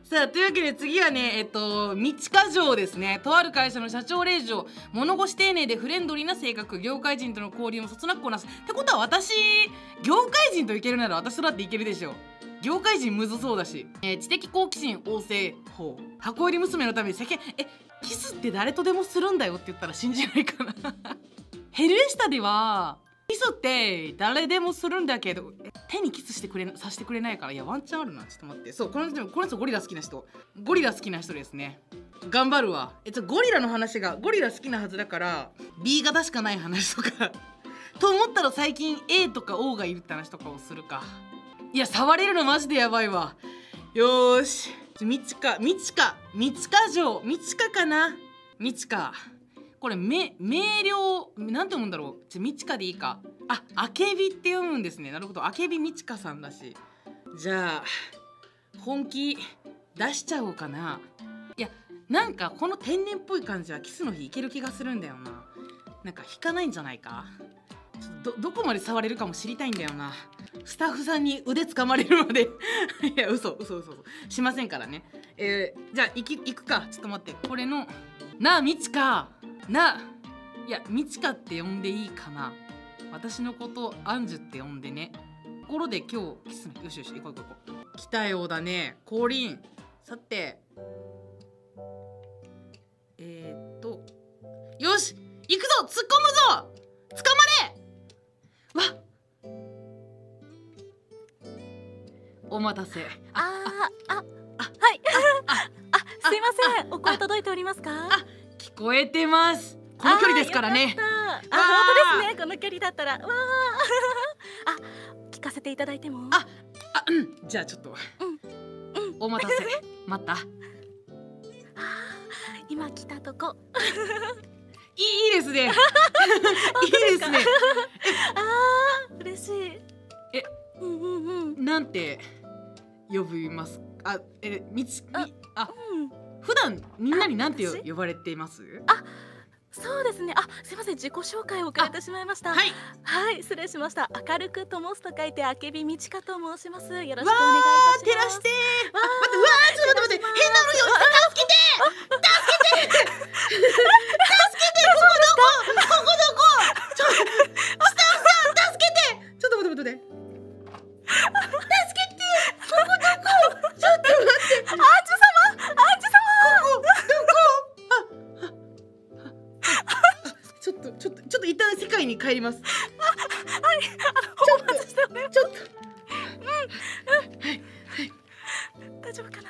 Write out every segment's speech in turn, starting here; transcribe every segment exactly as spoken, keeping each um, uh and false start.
さあというわけで次はねえっと道課城ですね。とある会社の社長令嬢、物腰丁寧でフレンドリーな性格、業界人との交流もそつなくこなす。ってことは私業界人といけるなら私とだっていけるでしょ。業界人むずそうだし、えー知的好奇心旺盛、ほう箱入り娘のために世間えキスって誰とでもするんだよって言ったら信じないかなヘルエスタではキスって誰でもするんだけど手にキスしてくれさせてくれないから、いやワンチャンあるな。ちょっと待って、そうこの人この人ゴリラ好きな人ゴリラ好きな人ですね。頑張るわ。えちょゴリラの話がゴリラ好きなはずだから B 型しかない話とかと思ったら最近 A とか O がいるって話とかをするか。いや触れるのマジでやばいわ。よーしみちかみちかみちか城みちかかなみちかこれめ明瞭なんて読むんだろう。ちょみちかでいいか。ああけびって読むんですね。なるほどあけびみちかさんだし、じゃあ本気出しちゃおうかな。いやなんかこの天然っぽい感じはキスの日いける気がするんだよな。なんか引かないんじゃないか。ちょっと ど, どこまで触れるかも知りたいんだよな。スタッフさんに腕掴まれるまでいや嘘嘘嘘嘘しませんからね。えー、じゃあ行き行くか。ちょっと待って、これのなあみちかないやみちかって呼んでいいかな。私のことアンジュって呼んでね。ところで今日キスのよしよし行こう行こう行こう。来たようだね降臨。さてえー、っとよし行くぞ突っ込むぞ捕まれわっお待たせ。 ああ、あ、あ、はい。あ、あ、すいません。お声届いておりますか？ あ、聞こえてます。この距離ですからね。 あ、本当ですね。この距離だったら、わあ、あ、聞かせていただいても。 あ、あ、うん、じゃあちょっと。 うん、うん。 お待たせ。待った。あ、 今来たとこ。 いい、いいですね。いいですね。 ああ、嬉しい。 え、 うんうんうん。 なんて呼びます？あ、え、みち、み、あ、 うん。 普段みんなになんて呼ばれています？ あ、そうですね。あ、すいません。自己紹介を遅れてしまいました。 はい。 はい、失礼しました。明るく灯すと書いてあけびみちかと申します。よろしくお願いいたします。 照らして。 わあ、待って、うわー、ちょっと待って待って、変なのよ。助けて。助けて。助けて。ここどこ？ここどこ？ちょっと、スタッフさん助けて。ちょっと待って待って。助けて。ここどこ？ちょっと待って。 アンジュ様、アンジュ様。 ここどこ？あ、あ、ちょっとちょっとちょっと一旦世界に帰ります。 はい、あの、ちょっと、 ちょっと。はい。 大丈夫かな。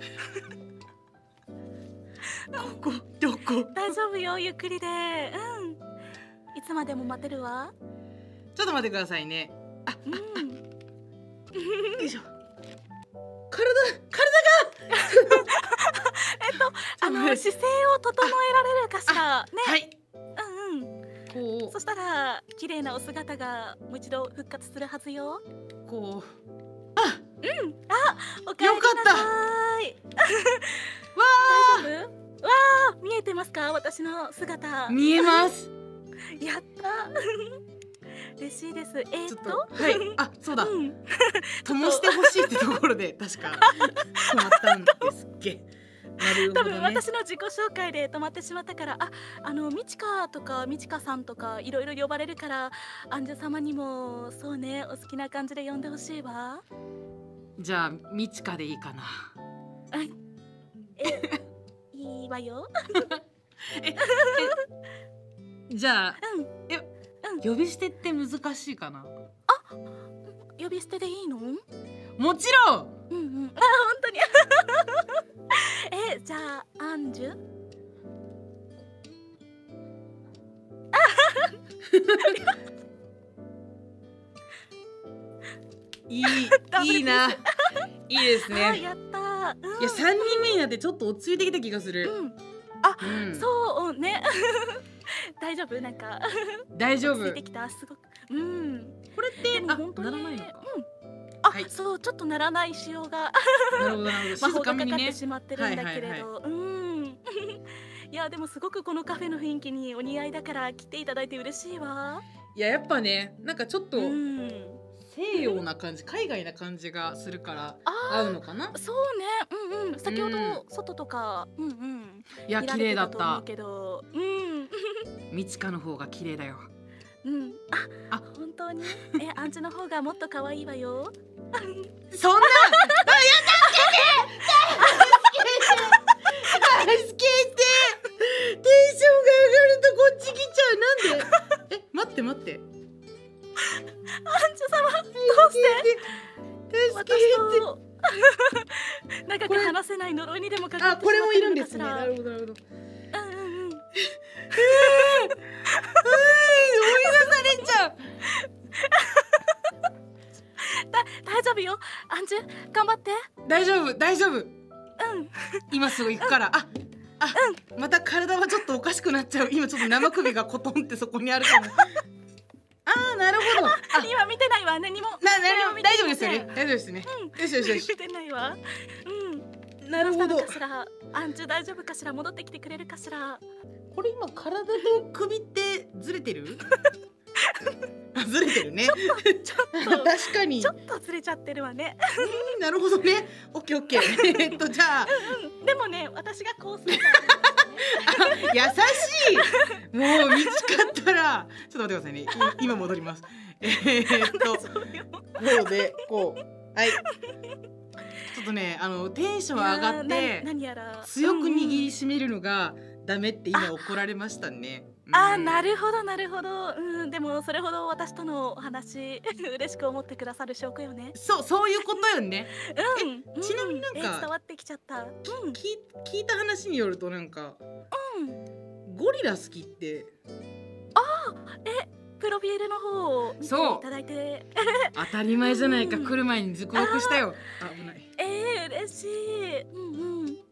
ここどこ？ 大丈夫よ、ゆっくりで。うん。いつまでも待てるわ。 ちょっと待ってくださいね。あ、 うん。 よいしょ。体、体が。 えっと、あの、姿勢を整えられるかしら。ね。 はい。 うんうん。 こう。 そしたら、綺麗なお姿がもう一度復活するはずよ。 こう。あ、 うん。あ、おかえりなさい。 わ大丈夫？わあ、見えてますか？私の姿。 見えます。 やった。嬉しいです。えー、っと、 はい、あ、そうだ。 うん、 灯してほしいってところで確か止まったんですっけ。なるほどね。 多分私の自己紹介で止まってしまったから、あ、あのみちかとかみちかさんとかいろいろ呼ばれるから、アンジュ様にもそうね、お好きな感じで呼んでほしいわ。 じゃあみちかでいいかな。 え、いいわよ。 え、え、じゃあ、 うん、 え、うん、呼び捨てって難しいかな。 あ、呼び捨てでいいの？ もちろん。 うんうん。あ、本当に。え、じゃあアンジュ。 いい、いいな。いいですね。 あ、やったー。うん、 いや、三人目になってちょっと落ち着いてきた気がする。 うん、あ、 うん、 そうね。大丈夫？なんか大丈夫。 落ち着いてきた。すごく。うん。 これってあ、本当にならないのか。 うん。あ、 はい、 そう、ちょっとならない仕様がなるほどなるほど。 魔法がかかっ静かめにねてしまってるんだけれど、うん。いやでもすごくこのカフェの雰囲気にお似合いだから来ていただいて嬉しいわ。 いややっぱね、なんかちょっとうん西洋な感じ、海外な感じがするから合うのかな。 そうね、うんうん、 先ほどうん外とか、うんうん、 いや見ら綺麗だっれてたと思うた。 けど、うんみちかの方が綺麗だよ。 うん、あ、 あ、 本当に？え、アンチの方がもっと可愛いわよ。 そんな助けてテンションが上がるとこっち来ちゃう。なんで？え、待って待って。 アンチ様、どうして助け私て。 と長くこれ話せない呪いにでもかかあ、 ってしこれもいまってるるんですね。 のかしら。 なるほどなるほど。 うんうんうん。 追い出されちゃう。 だ大丈夫よ。アンジュ頑張って。 大丈夫大丈夫。 うん。 今すぐ行くから。あ、あ、また体はちょっとおかしくなっちゃう。今ちょっと生首がコトンってそこにあるかも。あー、なるほど。あ、 今見てないわ。何も。 な、な、 何も見て大丈夫ませんですよね。大丈夫ですね。 うん。 よしよしよし。 見てないわ。うん。 なるほどどうしたのかしら。アンジュ大丈夫かしら。戻ってきてくれるかしら。 これ今体と首ってずれてる？あ、ずれてるね。 ちょっと確かにちょ。っとずれちゃってるわね。 なるほどね。オッケーオッケー。えっとじゃあ、 うん。でもね、私がこうするかあ、優しい。もう見つかったら、ちょっと待ってくださいね。い今戻ります。えー、っとそうよ。 こうでこう、はい。ちょっとね、あのテンション上がっいやーなて何やら強く握うんうんりしめるのがダメって今怒られましたね。 あー、 うんなるほどなるほど。うん、でもそれほど私とのお話嬉しく思ってくださる証拠よね。 そう、そういうことよね。 うん。 ちなみになんかうえ伝わってきちゃった。うん聞聞いた話によるとなんかうん。 ゴリラ好きってえ、プロフィールの方を見ていそうただいて、 当たり前じゃないか。 うん来る前に熟読したよ。あ、危ない。 えー、嬉しい。うんうん。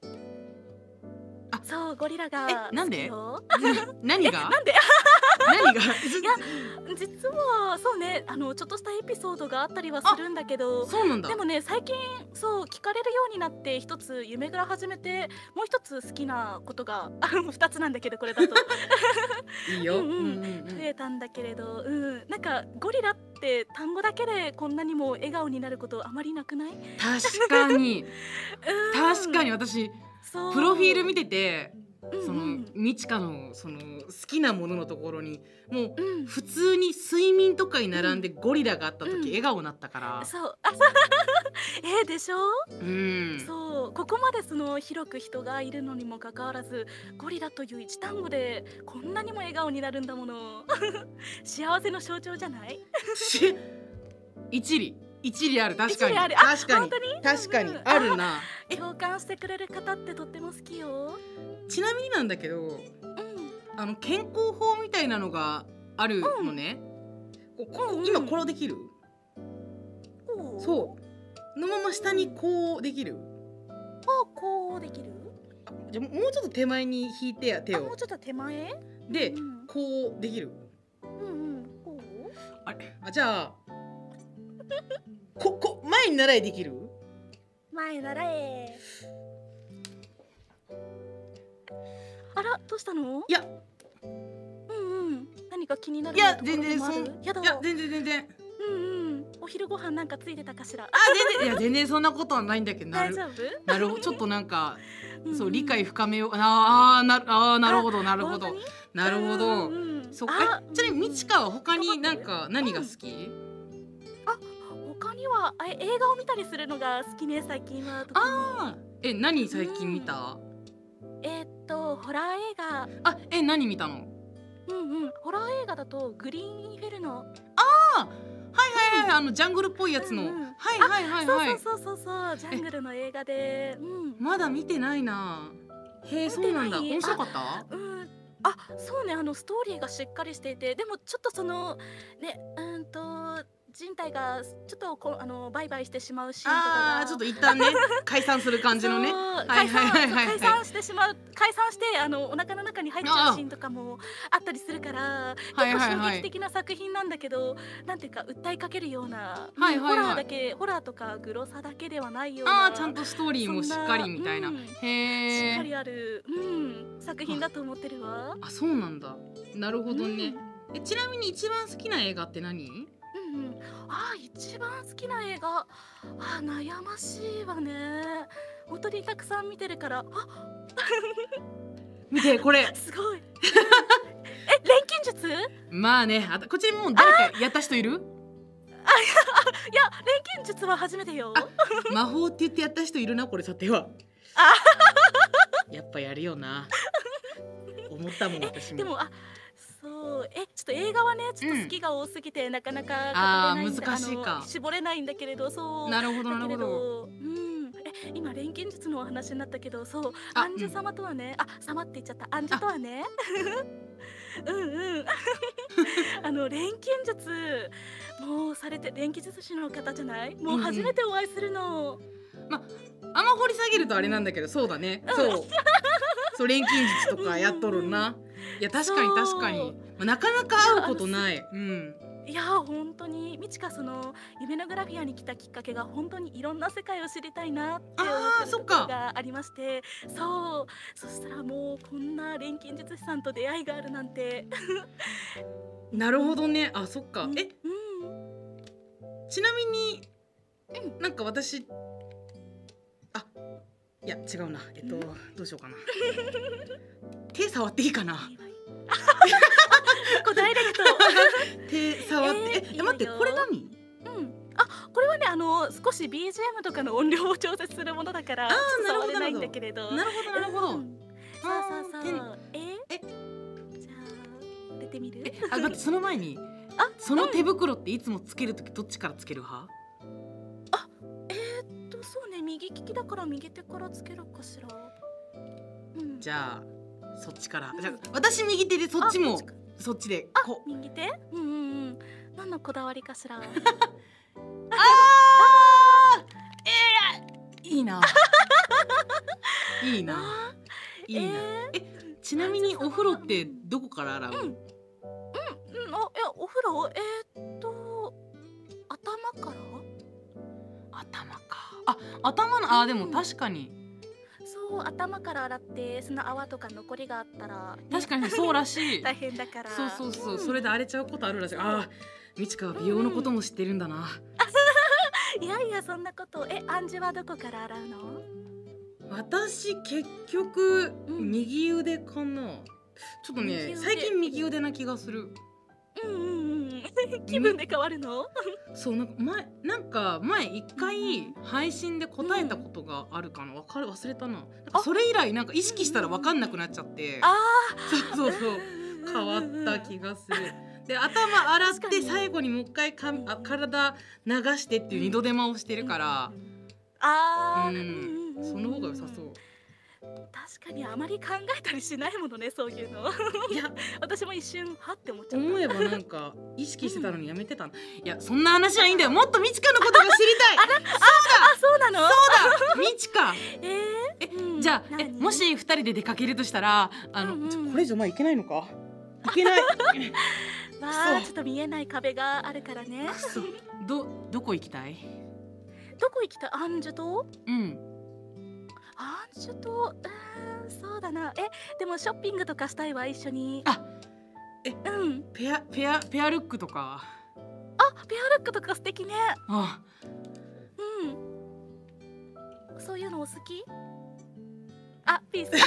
あそう、ゴリラがえなんで好何がなんで何がいや実はそうね、あのちょっとしたエピソードがあったりはするんだけど、 そうなんだ。 でもね最近そう聞かれるようになって一つ夢から始めて、もう一つ好きなことがあ二つなんだけどこれだといいよ。 うんうんうんうんうん増えたんだけれど、うんなんかゴリラって単語だけでこんなにも笑顔になることあまりなくない？ 確かにうん確かに私そうプロフィール見てて、 うんそのうんみちかのその好きなもののところにもううん普通に睡眠とかに並んでゴリラがあった時、 うん笑顔になったから。 そうあそうえーでしょ？ うん。 そうここまでその広く人がいるのにもかかわらずゴリラという一単語でこんなにも笑顔になるんだもの幸せの象徴じゃない？ し一理一理ある。確かに一理あるあ確かに本当に確かにうんうんあるな。 共感してくれる方ってとっても好きよ。 ちなみになんだけど、 うんあの健康法みたいなのがあるのね。ここうんうん今これできる？ こうそうのまま下にこうできる？ あこうできる？ あじゃあもうちょっと手前に引いてや手をあもうちょっと手前？ でうんこうできる？ うんうんこうあれあじゃあここ前に習いできる？ 前習え。あらどうしたの？ いやうんうん何か気になるいやところ全然でもあるそんいやだや全然全然うんうんお昼ご飯なんかついてたかしら？ あ全然いや全然そんなことはないんだけどなる大丈夫？ なるほどちょっとなんかんんそう理解深めようあーなあーなるほどなるほど本当になるほどうんうんそっあかえちなみにみちかは他になんか何が好き？ 他にはあ映画を見たりするのが好きね最近は特に。 あーえ何最近見た？ えーっとホラー映画あえ何見たの？ うんうんホラー映画だとグリーンインフェルノ。 あはいはいはいあのジャングルっぽいやつのうんうんはいはいはいそうはいそうそうそうそうジャングルの映画でうんまだ見てないな。へえそうなんだ。 見てない面白かった？ うんあそうねあのストーリーがしっかりしていてでもちょっとそのねうーんと人体がちょっとこあのバイバイしてしまうシーンとかがあーちょっと一旦ね解散する感じのね。 そうはい解散はいはいはい解散してしまう解散してあのお腹の中に入っちゃうシーンとかもあったりするからはい結構はいはい衝撃的な作品なんだけどなんていうか訴えかけるような、 はいはいはいホラーだけホラーとかグロさだけではないようなあーちゃんとストーリーもしっかりみたいな。 そんなうんへえ。 しっかりある、うん、作品だと思ってるわ。 あそうなんだ。なるほどねうん。 えちなみに一番好きな映画って何？ うんうん、あー一番好きな映画あー悩ましいわね本当当にたくさん見てるから。あ、 見てこれすごい。え、錬金術？ まあね、あたこっちにもう誰かやった人いる？ いや、錬金術は初めてよ。 魔法って言ってやった人いるな、これさては。やっぱやるよな。思ったもん私も。 でも、あ、そう、え、ちょっと映画はね、ちょっと好きが多すぎて、うん、なかなか語れあないんだ。 難しいか。 絞れないんだけれど、そう。 なるほどなるほど。 うん、え、今錬金術のお話になったけど、そう、アンジュ様とはね、あ、様って言っちゃった。アンジュとはね。うんうん。あの錬金術もうされて、錬金術師の方じゃない？もう初めてお会いするの。 うんうん、まあんま掘り下げるとあれなんだけど、そうだね。そう。そう錬金術とかやっとるな。いや確かに確かに、まあ、なかなか会うことない。うん。 いや本当にみちか、その夢のグラフィアに来たきっかけが本当にいろんな世界を知りたいなって思ってるところがありまして、そう、そしたらもうこんな錬金術師さんと出会いがあるなんて。 なるほどね。あ、そっか。え、 うん、 ちなみに、うん、なんか私、あ、いや違うな。えっと、うん、どうしようかな。手触っていいかな。 こうダイレクト。 手触って、え、え、待って、これ何？ うん、あ、これはね、あの少し ビージーエム とかの音量を調節するものだから、触れないんだけれど。 なるほどなるほど。 そうそうそう。え、え、じゃあ出てみる？ え、あ、待って、その前に、あ、その手袋っていつもつけるときどっちからつける派？ あ、えーっとそうね、右利きだから右手からつけるかしら。 うん、じゃあそっちから。じゃあ私右手で、そっちもそっちで。 あ、右手？うんうんうん。何のこだわりかしら。ああ、えー、いいな。いいな。いいな。え、ちなみにお風呂ってどこから洗う？うん、うん、うん、 あ、いや、お風呂、えーっと頭から。 頭か。あ、頭の、あ、でも確かに。 そう、頭から洗って、その泡とか残りがあったら、ね、 確かにそうらしい。 大変だから。 そうそうそう、うん、それで荒れちゃうことあるらしい。ああ、みちかは美容のことも知ってるんだな。 うん、いやいや、そんなこと。え、アンジュはどこから洗うの？ 私結局、うん、右腕かな。ちょっとね、最近右腕な気がする。 うんうんうん。気分で変わるの？ そう、なんか前なんか前一回配信で答えたことがあるかな。わかる、忘れたな。なんかそれ以来なんか意識したらわかんなくなっちゃって。ああ、そうそうそう、変わった気がする。で、頭洗って最後にもう一回かあ体流してっていう二度手間をしてるから。ああ、うん、その方が良さそう。 確かにあまり考えたりしないものね、そういうの。いや、私も一瞬はって思っちゃった。 思えばなんか意識してたのにやめてたの。いや、そんな話はいいんだよ。もっとみちかのことが知りたい。 あら、そうだ。あ、そうなの？ そうだ、みちか。えー、え、じゃあ、え、もし二人で出かけるとしたら、あの、うんうん、これ以上前行けないのか？行けない。 まあ、ちょっと見えない壁があるからね。 ど、どこ行きたい？ どこ行きたい？アンジュと？ うん。 アンジュと、うん、そうだな。え、でもショッピングとかしたいわ、一緒に。 あ、え、うん。ペア、ペア、ペアルックとか。 あ、ペアルックとか素敵ね。 あ、 うん。そういうのお好き？あ、ピース。や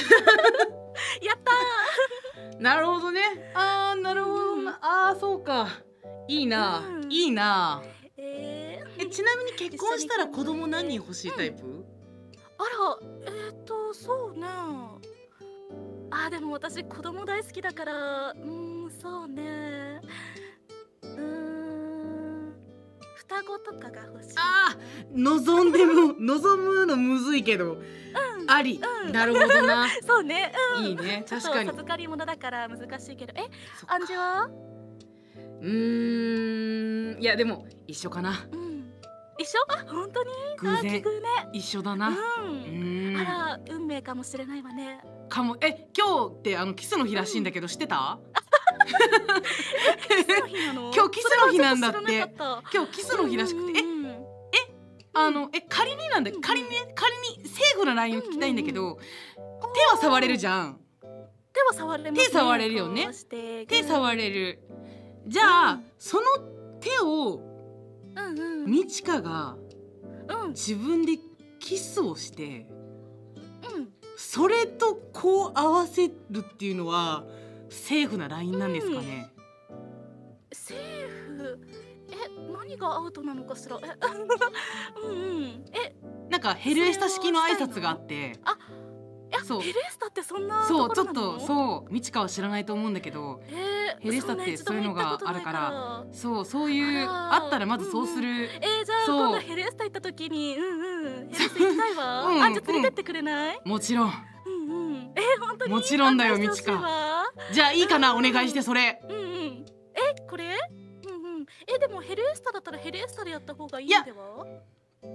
ったー。 なるほどね。あー、なるほどな。あー、そうか。いいな、うん、いいな。えー、え、ちなみに結婚したら子供何人欲しいタイプ？うん、 あら、えっと、そうね。あ、でも私子供大好きだから、うん、そうね。うーん、双子とかが欲しい。 あー、望んでも望むのむずいけど、うん、あり、うん、なるほどな。 そうね、うん、 いいね、確かに。 授かり物だから難しいけど、え、アンジュは？ うーん、いやでも一緒かな。 うん、一緒？あ、本当に？ 偶然、 ね、 一緒だな。うん、 あら、運命かもしれないわね。 かも。え、今日ってあのキスの日らしいんだけど、知ってた？ キスの日なの？ 今日キスの日なんだって。今日キスの日らしくて、え、え、あの、え、仮になんだ、仮にね、仮にセーフなラインを聞きたいんだけど、手は触れるじゃん。 手は触れますね。 手触れるよね。手触れる。じゃあその手をみちかが自分でキスをしてそれとこう合わせるっていうのはセーフなラインなんですかね。 セーフ。え、何がアウトなのかしら。え、うんうん。え、 なんかヘルエスタ式の挨拶があって、 あ、いや、 そうヘルエスタってそんなそうちょっところなの？ とそうミチカは知らないと思うんだけど、 えー、 ヘルエスタってそういうのがあるから、そうそういうあったらまずそうする。 うんうん、えー、じゃあそう今度ヘルエスタ行った時に、うんうん、ヘルエスタ行きたいわ。 うんあ、じゃあ連れてってくれない？ もちろん。 うんうん。えー、本当にもちろんだよ、 案内ミチカ。 してほしいわ。 じゃあいいかな、 うんお願いしてそれ。 うんうん。え、これ？うんうん。え、でもヘルエスタだったらヘルエスタでやった方がいいんでは？うん。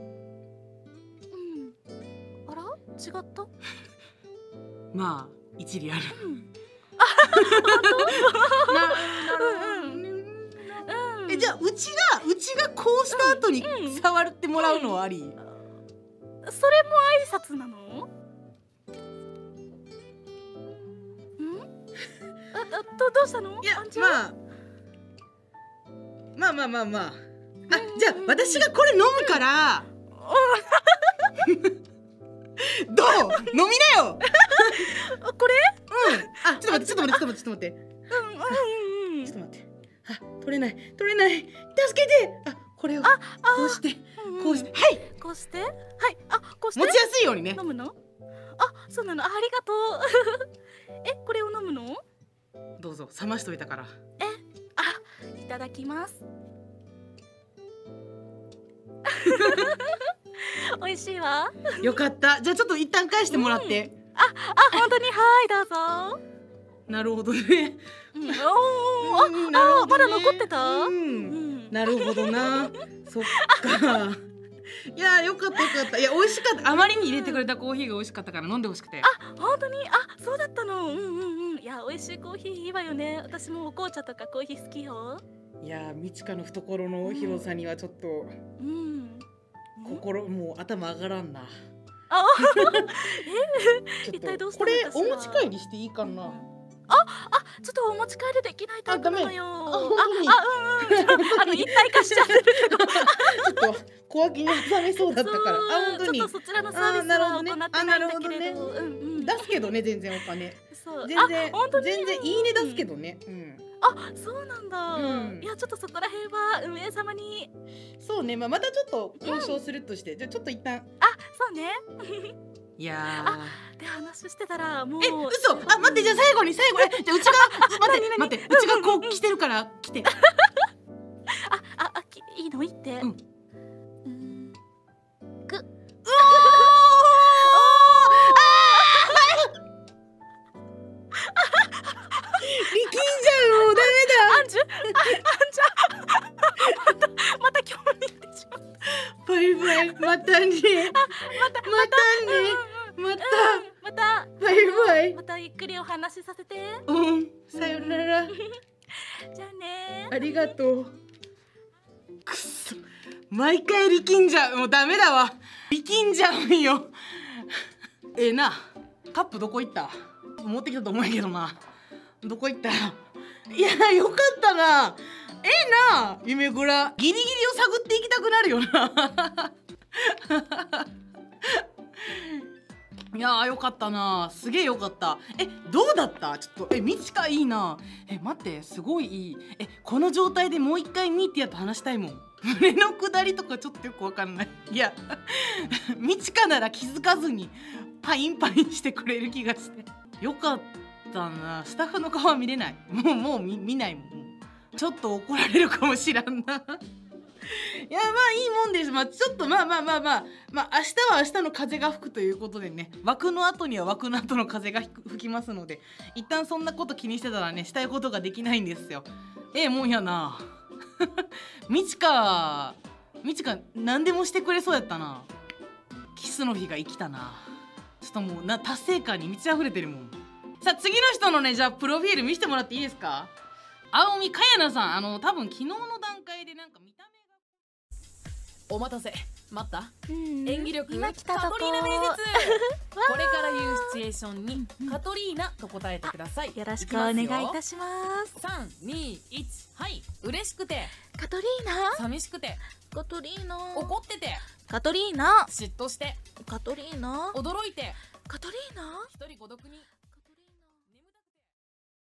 あら？違った？ まあ一理ある。 うん。 なうんうん。うん。 え、じゃあうちがうちがこうした後にうんうん触ってもらうのはあり？ それも挨拶なの？ん？あ、あ、どどうしたの？ いやあんちゃん？ まあまあまあまあまあ。あ、 うんじゃあ私がこれ飲むからどう？飲みなよ。 あ、これ？ うん。あ、ちょっと待ってちょっと待ってちょっと待ってちょっと待って。 うんうんうん。 ちょっと待って。あ、取れない取れない。助けて。あ、これをこうしてこうして、はい。 こうして、はい、あ、こうして持ちやすいようにね。 飲むの？あ、そうなの。あ、ありがとう。え、これを飲むの？ どうぞ、冷ましといたから。 え、あ、いただきます。美味しいわ。 よかった。じゃあちょっと一旦返してもらって。 あ、あ、本当に、はい、どうぞ。 なるほどね。 うん、おー、あ、あ、まだ残ってた？ うん。なるほどな。そっか。いや、よかったよかった。いや、美味しかった。あまりに入れてくれたコーヒーが美味しかったから飲んでほしくて。 あ、本当に、あ、そうだったの。うんうんうん。いや、美味しいコーヒーいいわよね。私もお紅茶とかコーヒー好きよ。 いや、ミチカの懐の広さにはちょっと、 うん。 心もう頭上がらんな。 あ、 ちょっと一体どうしたこれのかしら。 お持ち帰りしていいかな。 あ、あ、ちょっとお持ち帰りできないタイプなのよ。あ、 あ、本当に。 あ、うんうん。あの一体化しちゃってるけど。 ちょっと小脇に挟めそうだったから。あ、本当に。 ちょっとそちらのサービスは行ってないんだけれど。うんうん。 出すけどね、全然お金。 そう。 全然全然いいね出すけどね。うん。 あ、そうなんだ。 うん、 いや、ちょっとそこら辺は運営様に。 そうね、まあ、またちょっと交渉するとして、うん、じゃあちょっと一旦。 あ、そうね。 いやー。で話してたらもう。 え、嘘。あ、待って、じゃあ最後に最後に、じゃあうちが待って待って、うちがこう来てるから来て。 あ、あ、あ、いいのいいって。うん。うん。く。うおー。 力んじゃう、もうダメだ。 アンジュ、あ、アンジュ。またまた今日に行ってしまった。 バイバイ、またね。 あ、またまたね。またまたバイバイ。 またゆっくりお話しさせて。 うん、さよなら。 じゃあね。 ありがとう。くっそ、毎回力んじゃう。もうダメだわ。力んじゃうんよ。ええな、カップどこ行った？持ってきたと思うんやけどな。どこ行った？いや、よかったな。ええな、夢グラ。ギリギリを探っていきたくなるよな。いやー、よかったな。すげえよかった。え、どうだった？ちょっと、え、ミチカいいな。え、待って、すごいいい。え、この状態でもう一回ミーティアと話したいもん。胸のくだりとかちょっとよくわかんない。いや、ミチカなら気づかずにパインパインしてくれる気がして。よかったな。スタッフの顔は見れない。もう、もう見、見ないもん。ちょっと怒られるかもしらんな。いや、まあいいもんです。まあちょっとまあまあまあまあまあ明日は明日の風が吹くということでね、枠の後には枠の後の風が吹きますので、一旦そんなこと気にしてたらね、したいことができないんですよ。ええもんやな。ミチカミチカ何でもしてくれそうやったな。キスの日が生きたな。ちょっともうな、達成感に満ち溢れてるもん。さあ次の人のね、じゃあプロフィール見せてもらっていいですか。青海かやなさん、あの多分昨日の段階でなんか見た目が。お待たせ。待った。演技力今来たとこ。 カトリーナ面接。これから言うシチュエーションにカトリーナと答えてください。 よろしくお願いいたします。 さん、に、いち、はい。嬉しくてカトリーナ。 寂しくてカトリーナ。 怒っててカトリーナ。 嫉妬してカトリーナ。 驚いてカトリーナ一人孤独に